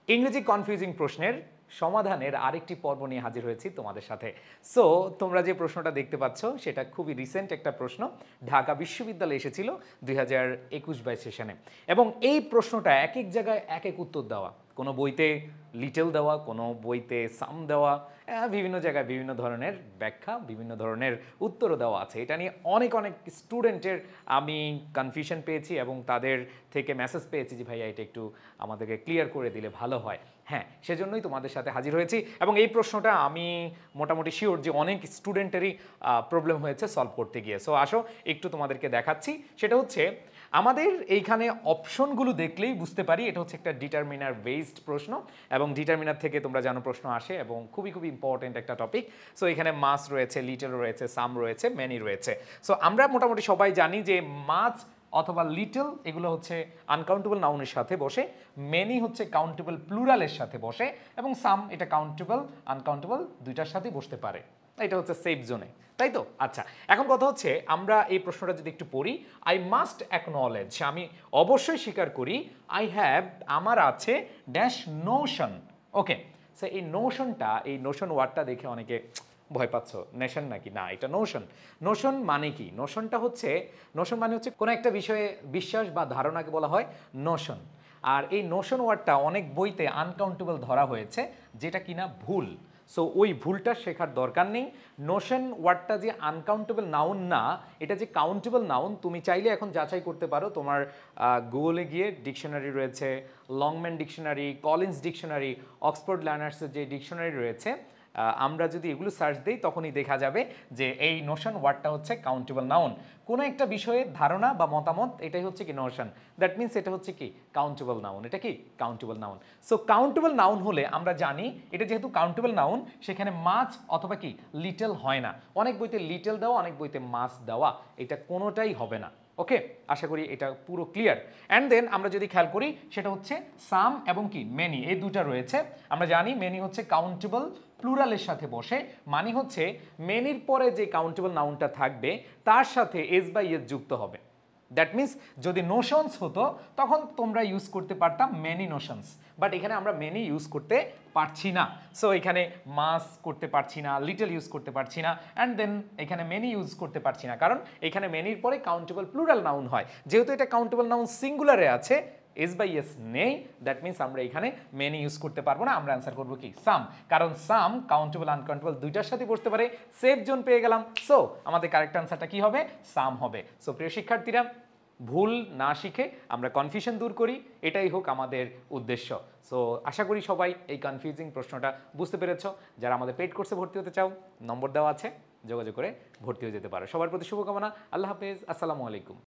ইংরেজি কনফিউজিং প্রশ্নের সমাধানের আরেকটি পর্ব নিয়ে হাজির হয়েছি তোমাদের সাথে। সো তোমরা যে প্রশ্নটা দেখতে পাচ্ছ সেটা খুবই রিসেন্ট একটা প্রশ্ন, ঢাকা বিশ্ববিদ্যালয়ে এসেছিল 2021-22 সেশনে। এবং এই প্রশ্নটা এক এক জায়গায় এক এক উত্তর দেওয়া, কোনো বইতে লিটল দেওয়া, কোনো বইতে সাম দেওয়া, বিভিন্ন জায়গায় বিভিন্ন ধরনের ব্যাখ্যা, বিভিন্ন ধরনের উত্তরও দেওয়া আছে। এটা নিয়ে অনেক অনেক স্টুডেন্টের আমি কনফিউশন পেয়েছি এবং তাদের থেকে মেসেজ পেয়েছি যে ভাইয়া এটা একটু আমাদেরকে ক্লিয়ার করে দিলে ভালো হয়। হ্যাঁ, সেজন্যই তোমাদের সাথে হাজির হয়েছি এবং এই প্রশ্নটা আমি মোটামুটি শিওর যে অনেক স্টুডেন্টেরই প্রবলেম হয়েছে সলভ করতে গিয়ে। সো আসো একটু তোমাদেরকে দেখাচ্ছি। সেটা হচ্ছে আমাদের এইখানে অপশনগুলো দেখলেই বুঝতে পারি এটা হচ্ছে একটা ডিটারমিনার বেসড প্রশ্ন এবং ডিটারমিনার থেকে তোমরা জানো প্রশ্ন আসে এবং খুবই খুবই ইম্পর্টেন্ট একটা টপিক। সো এখানে মাস রয়েছে, লিটল রয়েছে, সাম রয়েছে, মেনি রয়েছে। সো আমরা মোটামুটি সবাই জানি যে মাস অথবা লিটল এগুলো হচ্ছে আনকাউন্টেবল নাউনের সাথে বসে, মেনি হচ্ছে কাউন্টেবল প্লুরালের সাথে বসে এবং সাম এটা কাউন্টেবল আনকাউন্টেবল দুইটার সাথেই বসতে পারে। এটা হচ্ছে সেফ জোনে, তাই তো? আচ্ছা, এখন কথা হচ্ছে আমরা এই প্রশ্নটা যদি একটু পড়ি, আই মাস্ট অ্যাকনলেজ, আমি অবশ্যই স্বীকার করি, আই হ্যাভ আমার আছে ড্যাশ নোশন। ওকে, সো এই নোশনটা, এই নোশন ওয়ার্ডটা দেখে অনেকে ভয় পাচ্ছ, নেশন নাকি? না, এটা নোশন। নোশন মানে কি? নোশনটা হচ্ছে, নোশন মানে হচ্ছে কোনো একটা বিষয়ে বিশ্বাস বা ধারণাকে বলা হয় নোশন। আর এই নোশন ওয়ার্ডটা অনেক বইতে আনকাউন্টেবল ধরা হয়েছে, যেটা কিনা ভুল। সো ওই ভুলটা শেখার দরকার নেই। নোশন ওয়ার্ডটা যে আনকাউন্টেবল নাউন না, এটা যে কাউন্টেবল নাউন, তুমি চাইলে এখন যাচাই করতে পারো। তোমার গুগলে গিয়ে ডিকশনারি রয়েছে, Longman dictionary, Collins dictionary, Oxford লার্নার্সের যে ডিকশনারি রয়েছে, আমরা যদি এগুলো সার্চ দিই তখনই দেখা যাবে যে এই নোশন ওয়ার্ডটা হচ্ছে কাউন্টেবল নাউন। কোনো একটা বিষয়ের ধারণা বা মতামত, এটাই হচ্ছে কি নোশন। দ্যাট মিনস এটা হচ্ছে কি কাউন্টেবল নাউন। এটা কি countable noun. So countable noun হলে আমরা জানি এটা যেহেতু কাউন্টেবল নাউন, সেখানে মাছ অথবা কি লিটল হয় না। অনেক বইতে লিটল দেওয়া, অনেক বইতে মাছ দেওয়া, এটা কোনোটাই হবে না। ওকে, আশা করি এটা পুরো ক্লিয়ার। অ্যান্ড দেন আমরা যদি খেয়াল করি, সেটা হচ্ছে সাম এবং কি মেনি, এই দুটা রয়েছে। আমরা জানি মেনি হচ্ছে কাউন্টেবল প্লুরালের সাথে বসে, মানে হচ্ছে মেনির পরে যে কাউন্টেবল নাউনটা থাকবে তার সাথে এস বাই এস যুক্ত হবে। দ্যাট মিনস যদি নোশনস হতো তখন তোমরা ইউজ করতে পারতাম মেনি নোশনস, বাট এখানে আমরা মেনি ইউজ করতে পারছি না। সো এখানে মাস করতে পারছি না, লিটল ইউজ করতে পারছি না, অ্যান্ড দেন এখানে মেনি ইউজ করতে পারছি না, কারণ এখানে মেনির পরে কাউন্টেবল প্লুরাল নাউন হয়। যেহেতু এটা কাউন্টেবল নাউন সিঙ্গুলারে আছে, এস বাই এস নেই, দ্যাট মিনস আমরা এখানে মেনি ইউজ করতে পারবো না। আমরা অ্যান্সার করবো কি সাম, কারণ সাম কাউন্টেবল আনকাউন্টেবল দুইটার সাথে বসতে পারে। সেফ জোন পেয়ে গেলাম। সো আমাদের কারেক্ট অ্যান্সারটা কি হবে? সাম হবে। সো প্রিয় শিক্ষার্থীরা, ভুল না শিখে আমরা কনফিউশন দূর করি, এটাই হোক আমাদের উদ্দেশ্য। সো আশা করি সবাই এই কনফিউজিং প্রশ্নটা বুঝতে পেরেছো। যারা আমাদের পেইড কোর্সে ভর্তি হতে চাও, নম্বর দেওয়া আছে, যোগাযোগ করে ভর্তি হয়ে যেতে পারো। সবার প্রতি শুভকামনা। আল্লাহ হাফেজ, আসসালামু আলাইকুম।